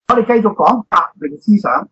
我哋繼續講革命思想。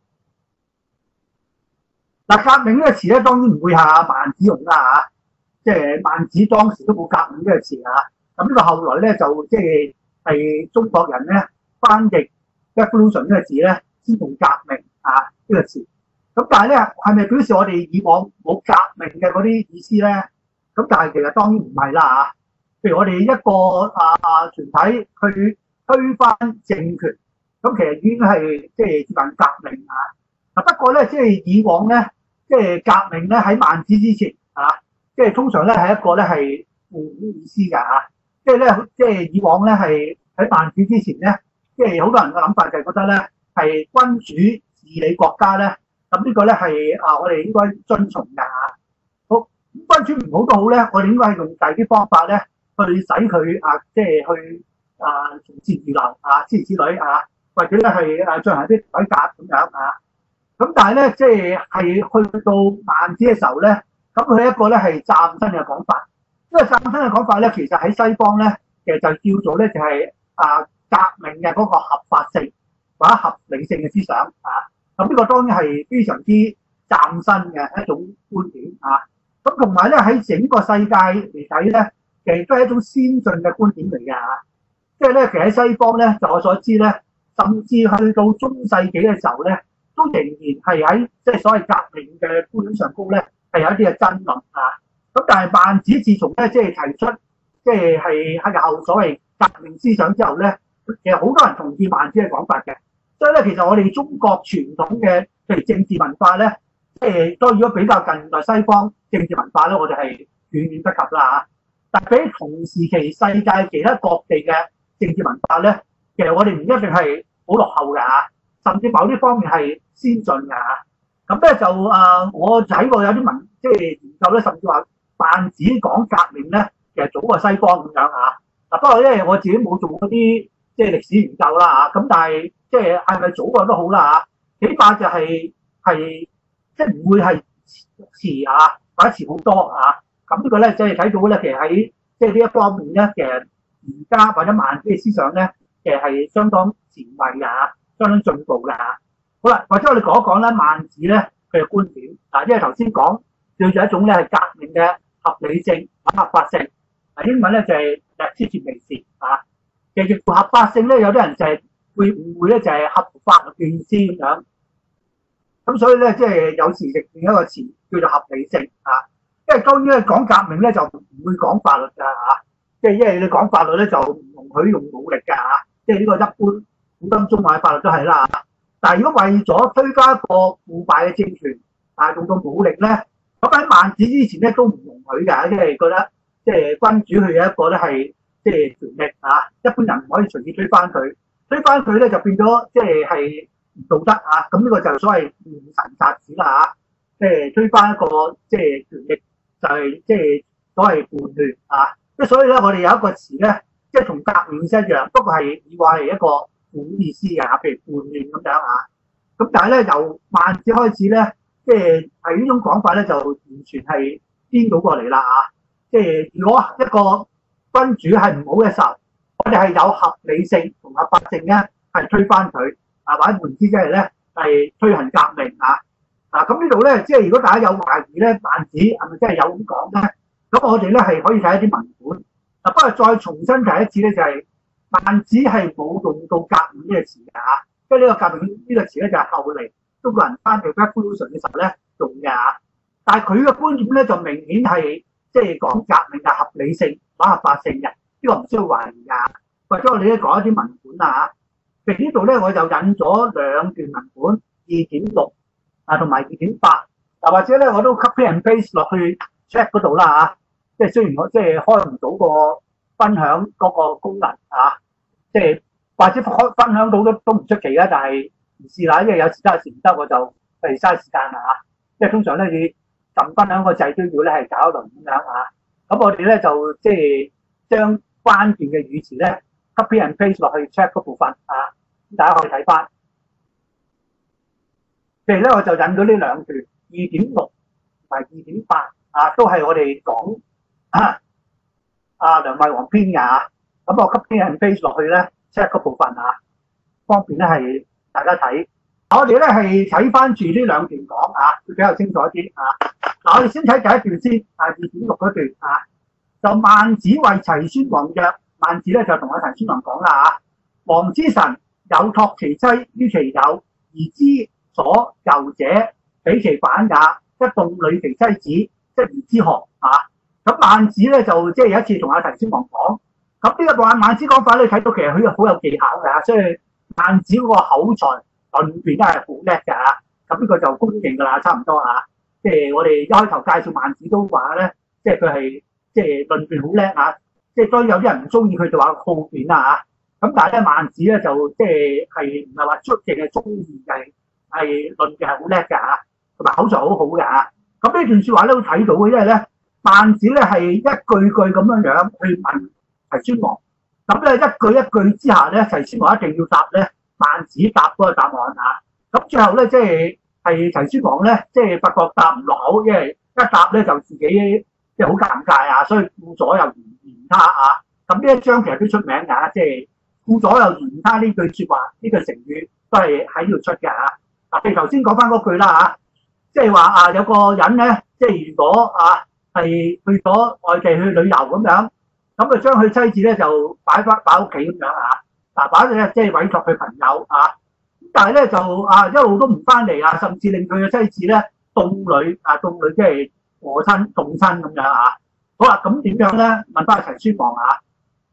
嗱，革命呢個詞咧，當然唔會係孟子用啦嚇，即係孟子當時都冇革命呢個詞啊。咁呢個後來咧就即係中國人咧翻譯 revolution 呢個字咧，先用革命啊呢個詞。咁但係咧係咪表示我哋以往冇革命嘅嗰啲意思咧？咁但係其實當然唔係啦嚇。譬如我哋一個團體去推翻政權，咁其實已經係即係接近革命啊。嗱不過咧，即係以往咧，即係革命咧喺孟子之前啊，即係通常咧係一個咧係負面意思㗎嚇。即係咧，即係以往咧係喺孟子之前咧，即係好多人嘅諗法就係覺得咧係君主治理國家咧，咁呢個咧係我哋應該遵從㗎嚇。好，君主唔好都好咧，我哋應該係用第啲方法咧去使佢即係去從善如流諸如此類啊，或者咧係進行一啲改革咁樣啊。咁但係咧，即係去到孟子嘅時候咧，咁佢一個咧係嶄新嘅講法。因為嶄新嘅講法咧，其實喺西方咧，其實就叫做咧就係革命嘅嗰個合法性或者合理性嘅思想啊。咁呢個當然係非常之嶄新嘅一種觀點啊。咁同埋咧喺整個世界嚟睇咧，其實都係一種先進嘅觀點嚟嘅嚇。即係咧，其實喺西方咧，就我所知咧，甚至去到中世紀嘅時候咧，都仍然係喺即係所謂革命嘅觀點上高咧，係有一啲嘅爭論啊。咁但係孟子自從咧即係提出即係後所謂革命思想之後咧，其實好多人同意孟子嘅講法嘅。所以咧，其實我哋中國傳統嘅譬如政治文化咧，即係當然如果比較近代西方政治文化咧，我哋係遠遠不及啦嚇。但係比同時期世界其他各地嘅政治文化咧，其實我哋唔一定係好落後㗎嚇，甚至某啲方面係先進㗎嚇。咁咧就我睇過有啲即係研究咧，甚至話孟子講革命咧，其實早過西方咁樣嚇。嗱不過因為我自己冇做嗰啲即係歷史研究啦嚇，咁但係即係咪早過都好啦嚇，起碼就係即係唔會係遲啊，或者遲好多嚇。咁呢個咧即係睇到咧，其實喺即係呢一方面咧，其實而家或者孟子嘅思想咧，其實係相當前衞㗎嚇，相當進步㗎嚇。好啦，或者我哋講一講咧孟子咧佢嘅觀點嗱，因為頭先講叫做一種咧係革命嘅合理性、合法性，英文咧就係 legitimacy 啊。其實合法性咧，有啲人就係會誤會咧，就係合法嘅意思咁樣。咁所以咧，即係有時亦另一個詞叫做合理性啊。因為當然咧講革命咧就唔會講法律㗎嚇，即係因為你講法律咧就唔容許用武力㗎嚇，即係呢個一般古今中外嘅法律都係啦嚇。但係如果為咗推翻一個腐敗嘅政權，用到武力咧，咁喺孟子之前咧都唔容許㗎，因為覺得即係君主佢有一個咧係即係權力嚇，一般人唔可以隨意推翻佢，推翻佢咧就變咗即係唔道德嚇。咁呢個就所謂亂臣殺子啦嚇，即係推翻一個即係權力就係即係所謂叛亂嚇。即係所以咧，我哋有一個詞咧，即係同革命一樣，不過係以話係一個負面意思嘅嚇，譬如叛亂咁樣嚇。咁但係咧，由孟子開始咧，即係呢種講法咧，就完全係顛倒過嚟啦嚇。即係如果一個君主係唔好嘅時候，我哋係有合理性同合法性咧，係推翻佢或者換之即係咧係推行革命嚇。咁呢度咧，即係如果大家有懷疑咧，孟子係咪真係有咁講咧？咁我哋咧係可以睇一啲文本。不過再重新提一次咧，就係孟子係冇用到革命呢個詞嘅嚇。即係呢個革命呢個詞咧，就係後嚟中國人翻譯 revolution 嘅時候咧用嘅嚇。但係佢嘅觀點咧就明顯係即係講革命嘅合理性、合法性嘅，呢個唔需要懷疑㗎。或者我哋咧講一啲文本啊嚇。譬如呢度咧，我就引咗兩段文本2.6同埋2.8。或者咧我都 copy and paste 落去 check 嗰度啦嚇。即係雖然我即係開唔到個分享嗰個功能嚇，即係或者分享到都唔出奇啦，但係唔試啦，因為有時得有時唔得，我就費嘥時間啦嚇。即係通常咧你撳分享個掣都要咧係搞一輪咁樣嚇。咁我哋咧就即係將關鍵嘅語詞咧 copy and paste 落去 check 嗰部分嚇，大家可以睇翻。譬如咧我就引咗呢兩段2.6同埋2.8都係我哋講梁惠王編嘅嚇。咁我 copy and paste 落去咧 check 嗰部分方便咧係大家睇。我哋咧係睇翻住呢兩段講啊，會比較清楚啲啊。嗱，我哋先睇第一段先，啊2.6嗰段啊，就孟子為齊宣王曰，孟子咧就同阿齊宣王講啦嚇，王之臣有託其妻於其友，而之所由者，比其反也。一動女其妻子，則而之何啊？咁孟子咧就即係有一次同阿齊宣王講，咁呢個孟子講法咧，睇到其實佢好有技巧嘅，所以孟子嗰個口才論辯都係好叻㗎。咁呢個就公認㗎啦，差唔多啊。即係我哋一開頭介紹孟子都話咧，即係佢係即係論辯好叻啊。即係當然有啲人唔中意佢就話好辯啦嚇。咁但係咧孟子咧就即係唔係話出淨係中意係論嘅係好叻㗎嚇。同埋口才好好嘅嚇，咁呢段説話咧都睇到嘅，因為咧孟子咧係一句句咁樣去問齊宣王，咁咧一句一句之下咧，齊宣王一定要答咧，孟子答嗰個答案嚇。咁最後咧即係齊宣王咧，即係發覺答唔落口，因為一答咧就自己即係好尷尬啊，所以顧左右而言他啊。咁呢一章其實都出名㗎，即係顧左右而言他呢句説話，呢句成語都係喺呢度出嘅嚇。嗱，譬如頭先講翻嗰句啦嚇。即係話啊，有個人咧，即係如果啊係去咗外地去旅遊咁樣，咁佢將佢妻子咧就擺屋企咁樣啊，嗱擺咧即係委託佢朋友啊，但係咧就啊一路都唔翻嚟啊，甚至令佢嘅妻子咧凍女即係餓親凍親咁樣啊。好啦，咁點樣咧？問翻齊宣王啊，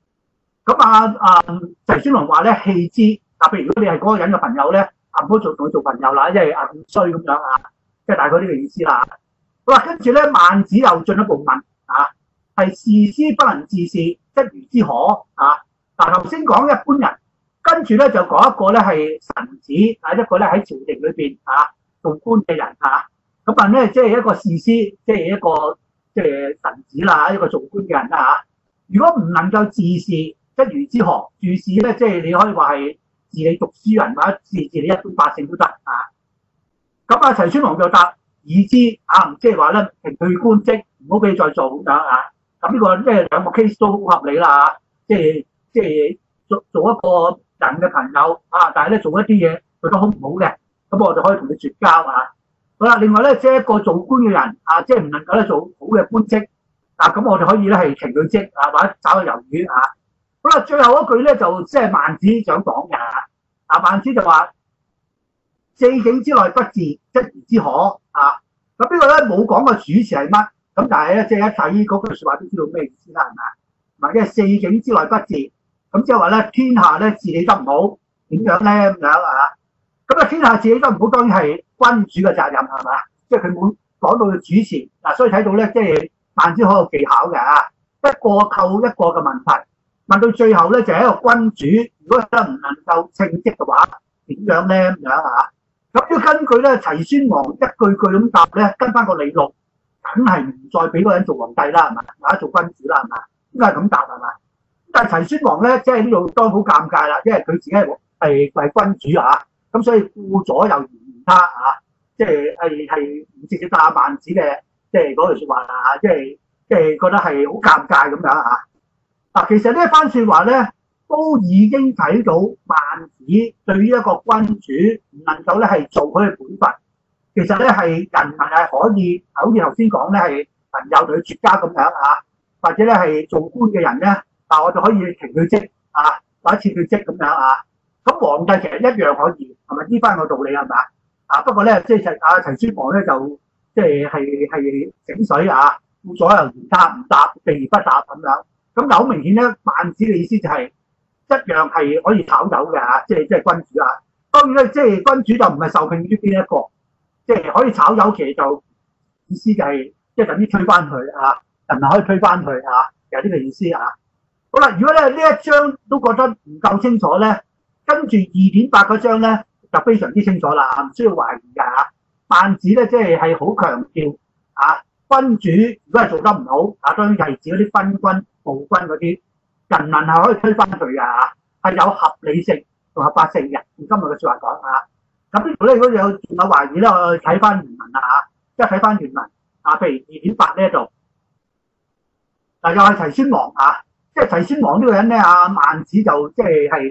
咁齊宣王話咧棄之，譬如如果你係嗰個人嘅朋友咧，唔好同佢做朋友啦，因為咁衰咁樣啊。即係大概呢個意思啦。好啦，跟住咧，孟子又進一步問啊，係士師不能治事，則如之何啊？嗱，頭先講一般人，跟住咧就講一個咧係臣子啊，一個咧喺朝廷裏邊啊做官嘅人啊。咁問咧，即係一個士師，即係一個即係臣子啦，一個做官嘅人啦嚇。如果唔能夠治事，則如之何？治事咧，即係你可以話係治理讀書人或者治理一般百姓都得啊。咁齊宣王就答以之啊，即係話咧停佢官職，唔好俾佢再做咁樣啊。咁呢個即係兩個 case 都好合理啦嚇。即係做一個人嘅朋友啊，但係咧做一啲嘢做得好唔好嘅，咁我就可以同佢絕交啊。好啦，另外咧即係一個做官嘅人啊，即係唔能夠咧做好嘅官職啊，咁我哋可以咧係停佢職啊，或者炒佢魷魚啊。好啦，最後一句咧就即係孟子想講嘅啊，孟子就話。四境之內不治，則而之何啊？咁呢個咧冇講個主詞係乜，咁但係咧即係一睇嗰句説話都知道咩意思啦，係咪啊？或者係四境之內不治，咁即係話咧天下咧治理得唔好，點樣咧咁樣啊？咁啊天下治理得唔好，當然係君主嘅責任係嘛？即係佢冇講到個主詞嗱，所以睇到咧即係孟子好有技巧嘅啊，一個扣一個嘅問題，問到最後咧就係一個君主，如果真唔能夠稱職嘅話，點樣咧咁樣啊？咁要根據咧齊宣王一句句咁答咧，跟翻個理論，梗係唔再俾嗰個人做皇帝啦，係嘛？或者做君主啦，係嘛？應該係咁答係嘛？但係齊宣王咧，即係呢度當好尷尬啦，因為佢自己係君主啊，咁所以顧左右而言他啊，即係唔直接答孟子嘅即係嗰句説話啊，即係覺得係好尷尬咁樣啊。嗱，其實呢一番説話咧，都已經睇到孟子對於一個君主唔能夠咧係做佢嘅本分，其實咧係人民係可以，好似頭先講咧係朋友同佢絕交咁樣啊，或者咧係做官嘅人咧，嗱我就可以停佢職啊，或者撤佢職咁樣啊。咁皇帝其實一樣可以，係咪呢番個道理係咪啊？不過咧即係齊宣王咧就即係整水啊，顧左右而言他，唔答避而不答咁樣。咁但好明顯咧，孟子嘅意思就係。一樣係可以炒魷嘅嚇，即係君主啊。當然咧，即係君主就唔係受聘於邊一個，即係可以炒魷，其實就意思就係即係等於推翻佢啊，人民可以推翻佢啊，有呢個意思啊。好啦，如果咧呢一章都覺得唔夠清楚咧，跟住2.8嗰章咧就非常之清楚啦，唔需要懷疑㗎嚇。孟子咧即係好強調啊，君主如果係做得唔好啊，當然係指嗰啲昏君、暴君嗰啲。人民係可以推翻佢嘅嚇，係有合理性同合法性嘅。用今日嘅説話講嚇，咁呢度咧如果仲有懷疑咧，我睇翻原文啦嚇，即係睇翻原文啊，譬如2.8呢一度，嗱又係齊宣王嚇，即係齊宣王呢個人咧孟子就即係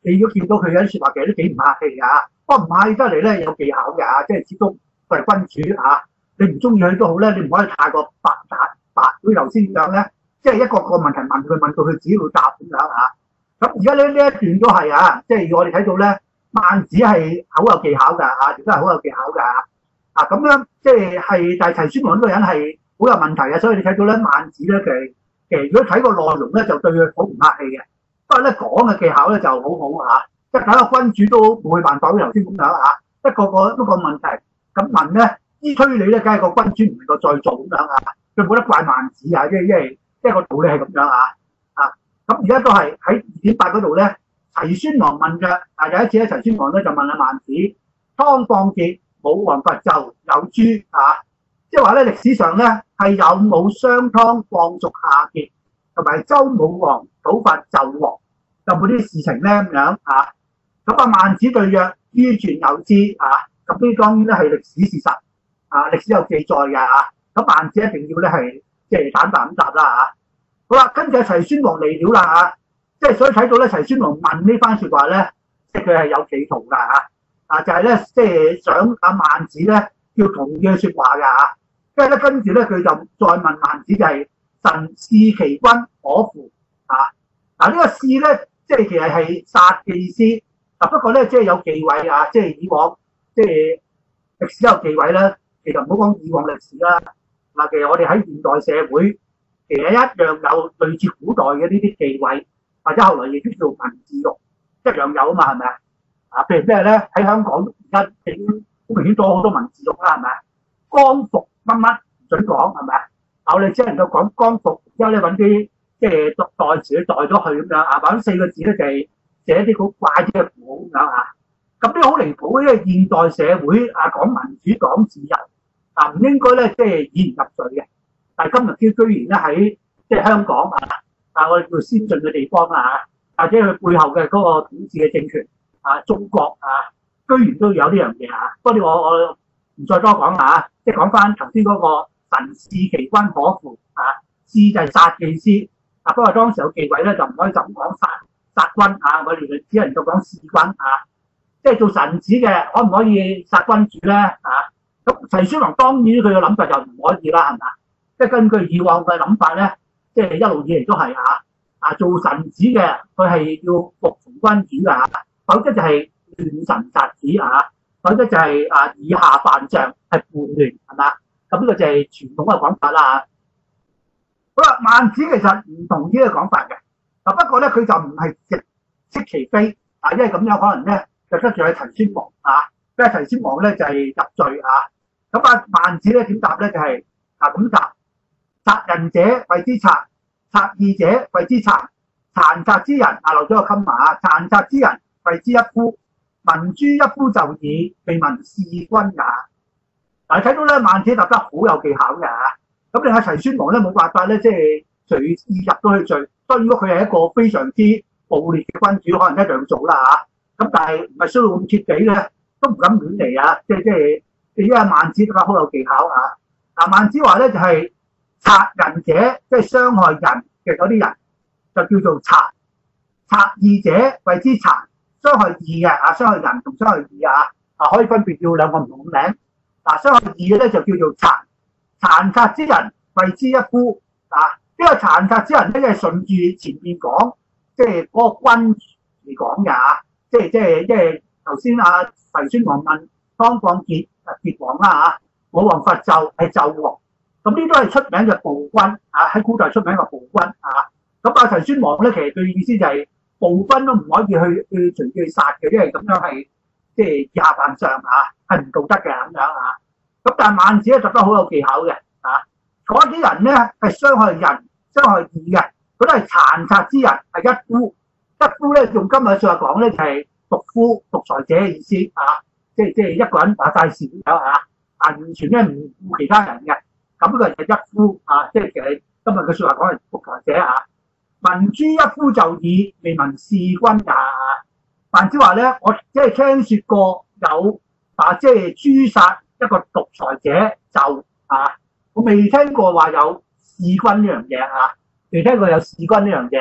你如果見到佢有啲説話，其實都幾唔客氣㗎。不過唔客氣得嚟咧有技巧㗎，即係始終佢係君主嚇。你唔中意佢都好咧，你唔可以太過白白，好似頭先咁樣咧，即係一個個問題問佢，問到佢自己會答咁樣嚇。咁而家呢一段都係啊，即係我哋睇到咧，孟子係好有技巧㗎嚇，亦都係好有技巧㗎啊咁樣，即係但係齊宣王呢個人係好有問題嘅，所以你睇到咧孟子咧其實如果睇個內容咧就對佢好唔客氣嘅，不過咧講嘅技巧咧就好好嚇，即係睇個君主都冇辦法，好似頭先咁樣嚇，一個問題咁問咧。依推理咧，梗係個君主唔能夠再做咁樣啊！佢冇得怪孟子啊，因為個道理係咁樣啊！咁而家都係喺2.8嗰度咧，齊宣王問嘅有一次咧，齊宣王咧就問阿孟子：湯放桀，武王伐紂，有諸啊！即係話咧歷史上咧係有冇商湯放逐夏桀，同埋周武王討伐紂王，有冇啲事情咧咁樣啊？咁阿孟子對曰：於傳有之啊！咁呢啲當然咧係歷史事實。歷史有記載嘅嚇，咁孟子一定要咧係即係坦白咁答啦嚇。好啦，跟住齊宣王嚟了啦嚇，即係所以睇到咧齊宣王問呢番説話咧，即係佢係有企圖㗎嚇，就係咧即係想阿孟子咧要同意嘅説話㗎嚇。跟住咧佢就再問孟子就係臣弒其君可乎啊？呢個弒咧即係其實係殺嘅意思，不過咧即係有忌諱啊，即係以往即係歷史有忌諱啦。其實唔好講以往歷史啦，其實我哋喺現代社會，其實一樣有類似古代嘅呢啲忌諱，或者後來亦都叫文字獄，一樣有啊嘛，係咪啊？譬如咩咧？喺香港而家已經好明顯多好多文字獄啦，係咪啊？光復乜乜唔準講，係咪啊？我哋只能夠講光復，之後咧揾啲即係代詞去代咗佢咁樣啊，或者4個字咧就係寫一啲好怪啲嘅符號咁樣啊。咁呢好離譜，因為現代社會講民主講自由。唔應該咧，即係以言入罪嘅。但係今日居然咧喺即係香港我哋叫先進嘅地方或者佢背後嘅嗰個統治嘅政權中國居然都有呢樣嘢不過我唔再多講啦即係講翻頭先嗰個臣弒其君可乎弒就係殺嘅意思不過當時有忌諱咧，就唔可以就咁講殺君我哋只能夠講弒君即係做臣子嘅可唔可以殺君主咧咁齊宣王當然佢嘅諗法就唔可以啦，係咪啊？即係根據以往嘅諗法咧，即係一路以嚟都係做臣子嘅，佢係要服從君主㗎否則就係亂臣殺子否則就係以下犯上係叛亂係嘛？咁呢個就係傳統嘅講法啦好啦，孟子其實唔同呢個講法嘅，不過咧佢就唔係直斥其非因為咁樣可能咧就得罪喺齊宣王因為齊宣王咧就係入罪咁孟子咧點答咧就係咁答：殺人者謂之賊，賊義者謂之殘，殘賊之人漏咗個襟殘賊之人謂之一夫，聞諸一夫就矣，未聞弒君也。嗱，睇到咧孟子答得好有技巧嘅咁你睇齊宣王咧冇辦法咧，即係隨意入到去罪。當然如果佢係一個非常之暴烈嘅君主，可能一樣做啦咁但係唔係需要咁徹底咧，都唔敢亂嚟即係。因為孟子答得好有技巧孟子話咧就係賊人者，即係傷害人嘅嗰啲人，就叫做賊。賊義者謂之殘，傷害義嘅傷害人同傷害義可以分別叫兩個唔同嘅名。傷害義嘅咧就叫做殘。殘賊之人謂之一夫呢個殘賊之人咧，即係順住前面講，即係嗰個君嚟講嘅即係頭先齊宣王問湯放桀桀王武王伐紂係紂王，咁呢都係出名嘅暴君喺古代出名嘅暴君咁齊宣王咧，其實佢意思就係暴君都唔可以去隨意去殺嘅，因為咁樣係即係以下犯上係唔道德嘅咁樣咁但係孟子咧答得好有技巧嘅嗰啲人咧係傷害人、傷害義嘅，嗰啲係殘賊之人係一夫。一夫咧用今日嘅説話講咧就係獨夫、獨裁者嘅意思即係一個人大事都有完全咧唔顧其他人嘅，咁呢個就係一夫即係其實今日嘅説話講係獨裁者聞諸一夫就矣，未聞弒君也孟子話咧，我即係聽説過有即係誅殺一個獨裁者就我未聽過話有弒君呢樣嘢未聽過有弒君呢樣嘢。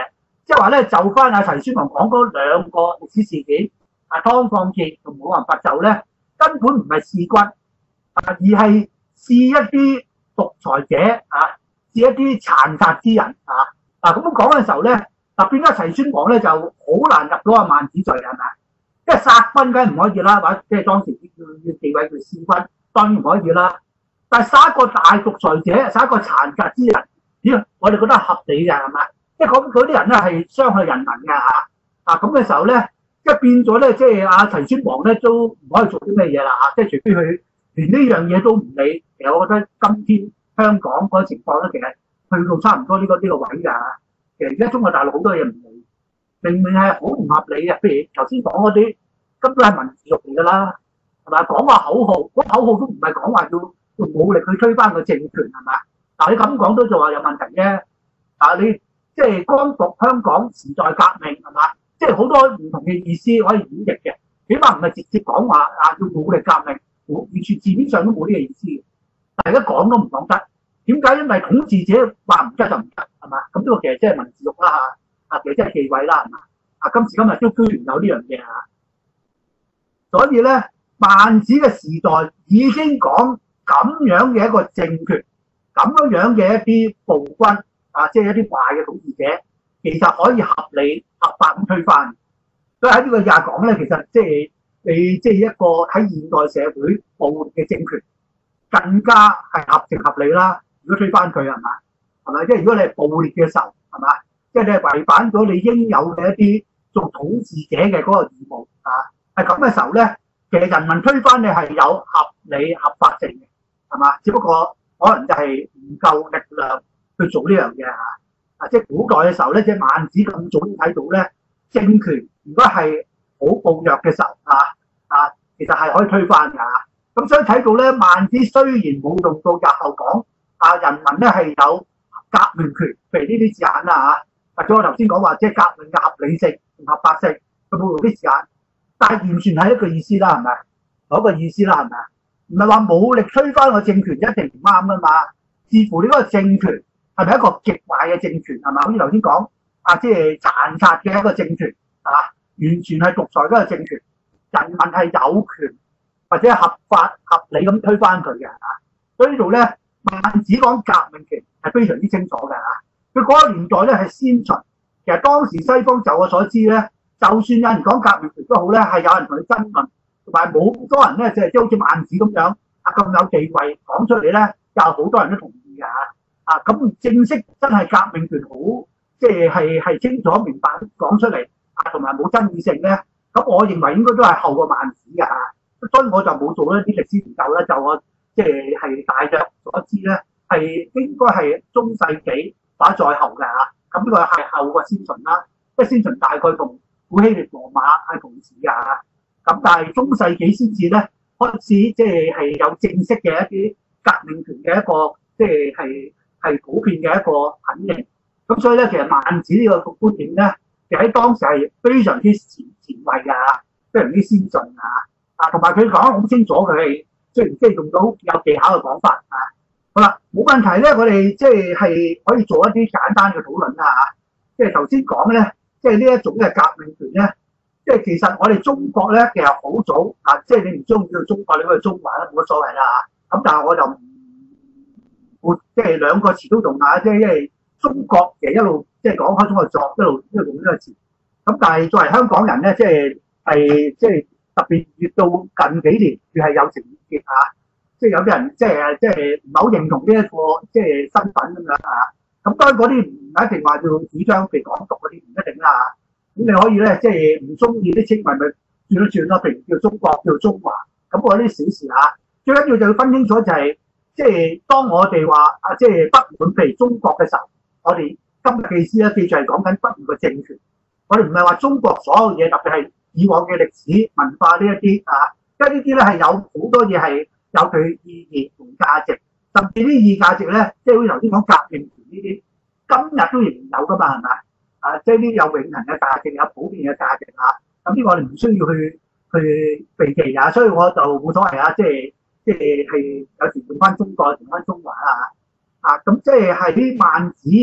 即係話咧，就翻阿陳宣宏講嗰兩個歷史事件，湯放傑同武王伐紂咧，根本唔係弒君，而係弒一啲獨裁者弒一啲殘殺之人咁講嘅時候咧，變咗陳宣宏咧就好難入到萬子罪係咪？即係殺君梗係唔可以啦，或者即係當時要地位叫弒君，當然唔可以啦。但係殺一個大獨裁者，殺一個殘殺之人，咦？我哋覺得合理嘅係咪？即係嗰啲人咧係傷害人民嘅咁嘅時候咧，即係變咗咧，即係阿陳宣宏咧都唔可以做啲咩嘢啦即係除非佢連呢樣嘢都唔理。其實我覺得今天香港嗰個情況咧，其實去到差唔多呢個位㗎其實而家中國大陸好多嘢唔理，明明係好唔合理嘅。譬如頭先講嗰啲，根本係文字獄嚟㗎啦，係咪？講話口號，嗰口號都唔係講話要用武力去推翻個政權係咪？嗱你咁講都就話有問題啫。你即係光復香港時代革命係嘛？即係好多唔同嘅意思可以演繹嘅，起碼唔係直接講話要武力革命，完全字面上都冇呢個意思嘅。大家講都唔講得，點解？因為統治者話唔得就唔得係嘛？咁呢個其實即係文字獄啦其實即係忌諱啦係嘛？今時今日都居然有呢樣嘢所以咧萬子嘅時代已經講咁樣嘅一個政權，咁樣嘅一啲暴君即係一啲壞嘅統治者，其實可以合理合法咁推翻。所以喺呢個廿講咧，其實即係你即係一個喺現代社會暴力嘅政權，更加係合情合理啦。如果推翻佢係嘛？係咪？即係如果你係暴烈嘅時候係嘛？即係你係違反咗你應有嘅一啲做統治者嘅嗰個義務係咁嘅時候咧，其實人民推翻你係有合理合法性嘅係嘛？只不過可能就係唔夠力量去做呢樣嘢即係古代嘅時候咧，即係萬子咁早已經睇到咧，政權如果係好暴虐嘅時候其實係可以推翻㗎咁所以睇到咧，萬子雖然冇用到日後講人民咧係有革命權，譬如呢啲字眼或者我頭先講話即係革命嘅合理性同合法性，佢冇用啲字眼，但係完全係一個意思啦，係咪？嗰個意思啦，係咪？唔係話武力推翻個政權一定唔啱㗎嘛？視乎你嗰個政權係咪一個極壞嘅政權係嘛？好似頭先講即係殘殺嘅一個政權完全係獨裁嗰個政權，人民係有權或者合法合理咁推翻佢嘅所以呢度咧，萬子講革命權係非常之清楚嘅佢嗰個年代咧係先秦，其實當時西方就我所知咧，就算有人講革命權都好咧，係有人同佢爭論，同埋冇好多人咧，即係好似萬子咁樣咁有地位講出嚟咧，有好多人都同意嘅咁正式真係革命權好，即係清楚明白講出嚟同埋冇爭議性咧，咁我認為應該都係後過萬子嘅所以我就冇做一啲歷史研究咧，就我即係大約所知咧，係應該係中世紀或者再後嘅咁呢個係後過先秦啦，即係先秦大概同古希臘羅馬係同時嘅咁但係中世紀先至咧開始即係有正式嘅一啲革命權嘅一個即係普遍嘅一個肯定。咁所以咧，其實萬子呢個觀點咧，其實喺當時係非常之前衞嘅非常之先進同埋佢講得好清楚，佢係即係用到有技巧嘅講法好啦，冇問題咧，我哋即係可以做一啲簡單嘅討論即係頭先講咧，即係呢一種嘅革命權咧，即係其實我哋中國咧，其實好早即係你唔中意叫中國，你可以中華啦，冇乜所謂啦咁但係我就唔即係兩個詞都用即係因為中國其實一路即係講開中國作，一路用呢個詞。咁但係作為香港人咧，即係特別越到近幾年，越係有情意結即係有啲人即係唔係好認同呢一個即係身份咁樣咁當然嗰啲唔一定話要主張譬如港獨嗰啲唔一定啦咁你可以咧即係唔中意啲稱謂咪轉一轉咯，譬如叫中國叫中華，咁嗰啲小事最緊要就要分清楚就係即係當我哋話即係不滿譬如中國嘅時候，我哋今日嘅意思咧，記住係講緊不滿個政權。我哋唔係話中國所有嘢，特別係以往嘅歷史文化呢一啲因為呢啲咧係有好多嘢係有佢意義同價值，甚至啲意義價值咧，即係好似頭先講革命權呢啲，今日都仍然有噶嘛，係咪即係呢啲有永恆嘅價值，有普遍嘅價值咁呢個我哋唔需要去避忌所以我就冇所謂即係有時用翻中國，用翻中華咁即係喺萬子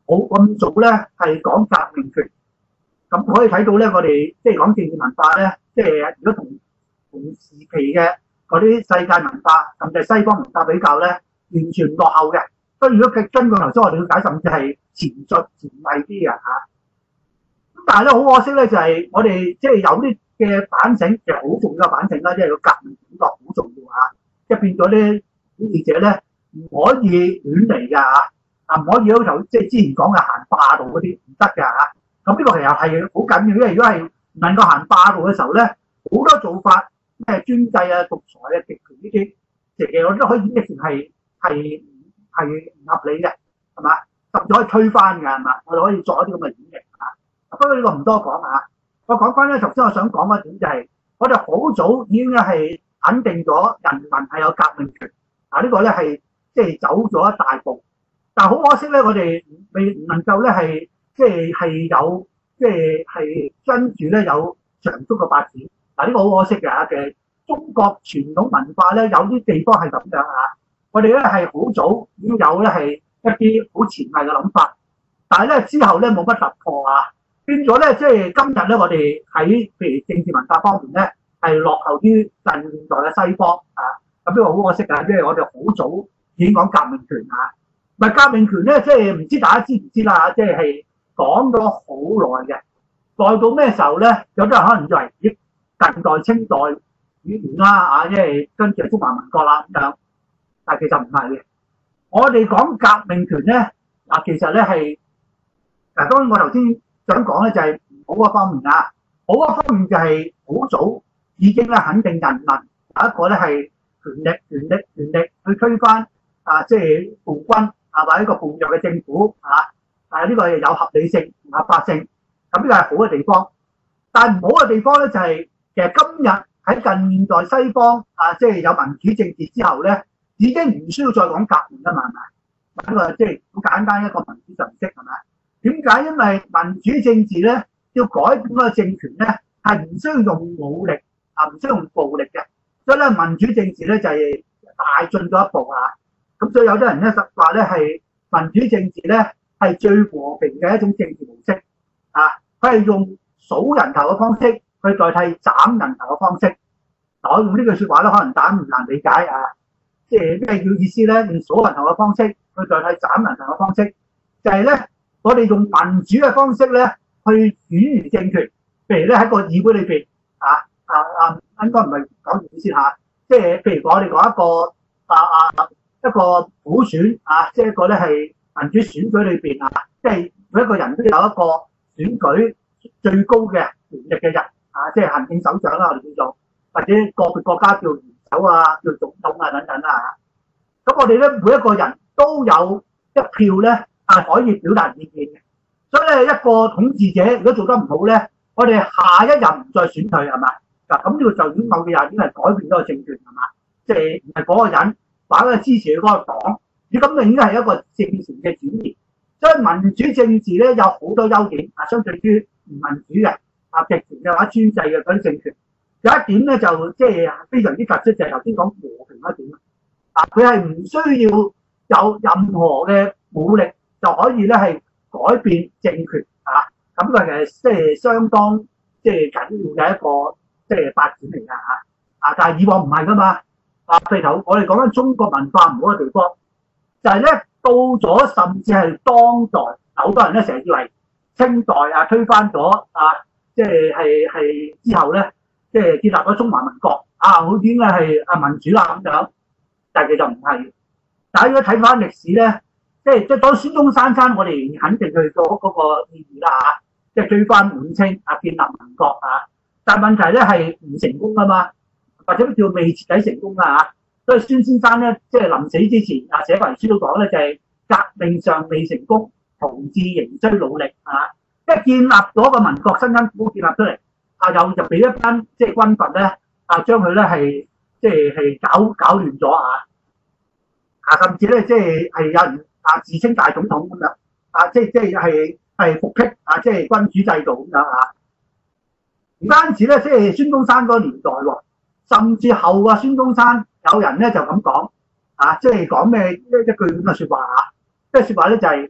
冇咁早咧係講革命權。咁可以睇到咧，我哋即係講政治文化咧，即係如果同時期嘅嗰啲世界文化甚至係西方文化比較咧，完全落後嘅。所以如果根據頭先我哋了解，甚至係前衞啲嘅嚇。咁但係咧好可惜咧，就係我哋即係有啲嘅反省，其實好重要嘅反省啦，即係個革命感覺好重要嚇。即係變咗咧，管治者咧唔可以亂嚟㗎嚇，唔可以好似即係之前講嘅行霸道嗰啲唔得㗎嚇。咁呢個其實係好緊要，因為如果係唔能夠行霸道嘅時候咧，好多做法咩專制啊、獨裁啊、極權呢啲，其實我覺得可以演繹成係唔合理嘅，係嘛？甚至可以推翻㗎，係嘛？我哋可以作一啲咁嘅演繹嚇。不過呢個唔多講嚇。我講翻咧，頭先我想講嘅點就係，我哋好早已經係肯定咗人民係有革命權。呢個咧係即係走咗一大步，但係好可惜咧，我哋唔能夠咧係。即係有，即係跟住咧有長足嘅發展。呢個好可惜嘅嚇嘅。中國傳統文化咧有啲地方係咁樣嚇，我哋咧係好早已經有咧係一啲好前衞嘅諗法，但係咧之後咧冇乜突破啊，變咗咧即係今日咧我哋喺譬如政治文化方面咧係落後於近現代嘅西方啊。咁呢個好可惜㗎，即係我哋好早已經講革命權嚇。咪革命權咧，即係唔知大家知唔知啦嚇，即係。講咗好耐嘅，耐到咩時候咧？有啲人可能以為近代清代語言啦，因為跟住中華民國啦咁樣，但係其實唔係嘅。我哋講革命權咧，其實咧係當然我頭先想講咧就係唔好嘅方面啊，好嘅方面就係好早已經咧肯定人民有一個咧係權力去推翻即係暴君或者一個暴虐嘅政府呢個係有合理性、合法性，咁呢個係好嘅地方。但係唔好嘅地方咧，就係其實今日喺近現代西方即係有民主政治之後咧，已經唔需要再講革命啦嘛，係咪？呢個即係好簡單一個民主常識係咪？點解？因為民主政治咧要改變嗰個政權咧，係唔需要用武力唔需要用暴力嘅。所以咧，民主政治咧就係大進咗一步咁所以有啲人咧實話咧係民主政治咧。係最和平嘅一種政治模式佢係用數人頭嘅方式去代替斬人頭嘅方式。我用呢句説話咧，可能大家唔難理解即係咩叫意思咧？用數人頭嘅方式去代替斬人頭嘅方式，就係咧，我哋用民主嘅方式咧去轉移政權。譬如咧喺個議會裏邊應該唔係講意思先即係譬如我哋講一個普選即係一個咧係。民主選舉裏邊即係每一個人都有一個選舉最高嘅權力嘅人即係行政首長啦，我哋叫做，或者個別國家叫元首叫總統等等咁我哋咧每一個人都有一票咧可以表達意見嘅。所以咧一個統治者如果做得唔好咧，我哋下一任唔再選佢係嘛？咁呢個就已經某嘅人已經係改變咗個政權係嘛？即係唔係嗰個人或者支持佢嗰個黨。咁就應該係一個政權嘅轉移，所以民主政治咧有好多優點相對於唔民主嘅極權嘅話專制嘅嗰啲政權，有一點咧就即係非常之突出，就係頭先講和平嗰一點佢係唔需要有任何嘅武力就可以咧係改變政權咁佢其實即係相當即係緊要嘅一個即係發展嚟㗎但係以往唔係㗎嘛譬如我哋講緊中國文化唔好嘅地方。就係咧，到咗甚至係當代，好多人咧成日以為清代推翻咗即係之後咧，即係建立咗中華民國好應該係民主啦咁樣，但係其實唔係。但係如果睇翻歷史咧，即係當孫中山我哋肯定佢嗰個意義啦即係推翻滿清建立民國但係問題咧係唔成功㗎嘛，或者叫未徹底成功所以孫先生咧，即係臨死之前寫遺書都講咧，就係革命尚未成功，同志仍需努力即係建立咗個民國，辛辛苦苦建立出嚟又就俾一班即係軍閥咧將佢咧係即係搞亂咗甚至咧即係有人自稱大總統咁樣即係復辟即係君主制度咁樣唔單止咧，即係孫中山嗰個年代喎，甚至後孫中山。有人咧就咁講即係講咩一句咁嘅説話即係説話咧就係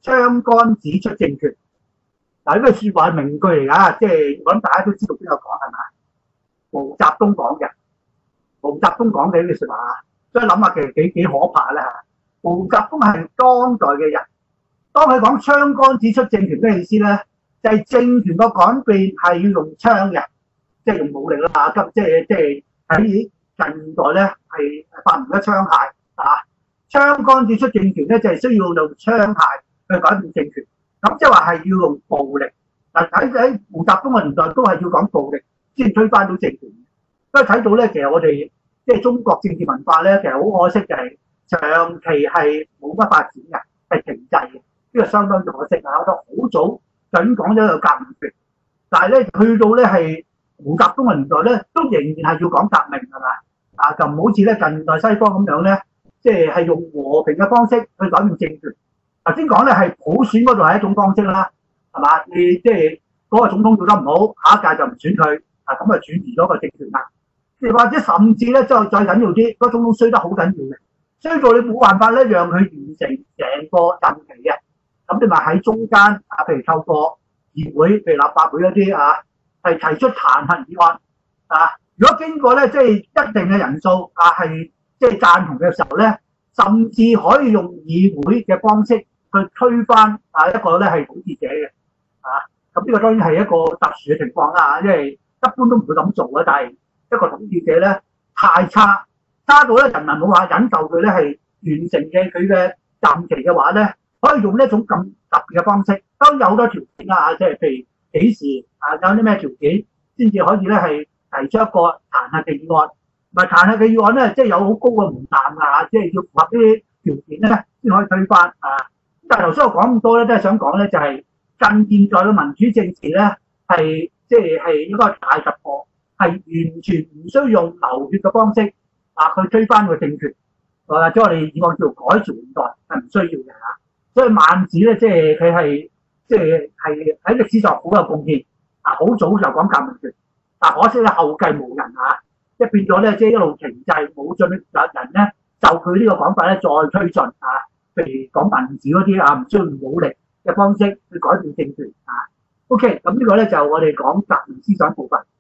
槍桿子出政權。嗱，呢句説話係名句嚟㗎，即係我諗大家都知道邊個講係嘛？毛澤東講嘅，毛澤東講嘅呢句説話啊，所以諗下其實幾可怕咧嚇。毛澤東係當代嘅人，當佢講槍桿子出政權咩意思咧？就係政權個改變係要用槍嘅，即係用武力啦嚇，即係喺近代咧係發明咗槍械啊。槍桿子出政權咧就係需要用槍械去改變政權，咁即係話係要用暴力。嗱，喺毛澤東嘅年代都係要講暴力先推翻到政權。所以睇到咧，其實我哋即係中國政治文化咧，其實好可惜就係長期係冇乜發展嘅，係停滯嘅。呢個相當可惜啊！我覺得好早就已經講咗有革命權，但係咧去到咧係毛澤東嘅年代咧，都仍然係要講革命係嘛？啊，就唔好似咧近代西方咁樣咧，即係用和平嘅方式去改變政權。頭先講咧係普選嗰度係一種方式啦，係嘛？你即係嗰個總統做得唔好，下一屆就唔選佢，啊咁啊轉移咗個政權啦。或者甚至咧，再緊要啲，嗰總統衰得好緊要嘅，衰到你冇辦法咧讓佢完成成個任期嘅。咁你咪喺中間啊，譬如透過議會，譬如立法會嗰啲啊，係提出彈劾議案啊。如果經過咧，即係一定嘅人數啊，係即係贊同嘅時候咧，甚至可以用議會嘅方式去推翻啊一個咧係統治者嘅啊。咁呢個當然係一個特殊嘅情況啦，因為一般都唔會咁做嘅。但係一個統治者咧太差到咧人民冇話忍受佢咧係完成嘅佢嘅任期嘅話咧，可以用呢一種咁特別嘅方式。當然有好多條件啊，即係譬如幾時啊，有啲咩條件先至可以咧係提出一個彈劾嘅議案。唔係彈劾嘅議案咧，即係有好高嘅門檻啊，即係要符合呢啲條件咧先可以推翻啊。但係頭先我講咁多咧，都係想講咧，就係近現在嘅民主政治咧係即係一個大突破。係完全唔需要用流血嘅方式啊去推翻個政權，或者我哋以往叫做改朝換代係唔需要嘅嚇。所以孟子咧，即係佢係即係喺歷史上好有貢獻啊！好早就講革命權，但可惜咧後繼無人嚇，即係變咗咧，即係一路停滯，冇進人咧就佢呢個講法咧再推進啊。譬如講孟子嗰啲啊，唔需要用武力嘅方式去改變政權啊。OK，咁呢個咧就我哋講革命思想部分。